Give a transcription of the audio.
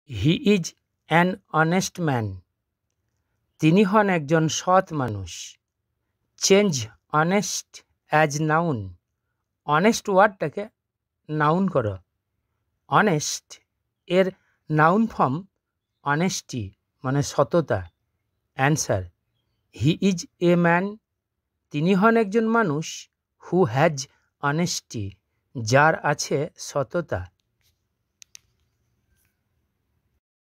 He is an honest man. তিনি হন একজন সৎ মানুষ। Change honest as noun. Honest ওয়ার্ডটাকে নাউন করো। অনেস্ট এর নাউন ফর্ম অনেস্টি মানে সততা। Answer, he is a man. তিনি হন একজন মানুষ হু হ্যাজ অনেস্টি, যার আছে সততা।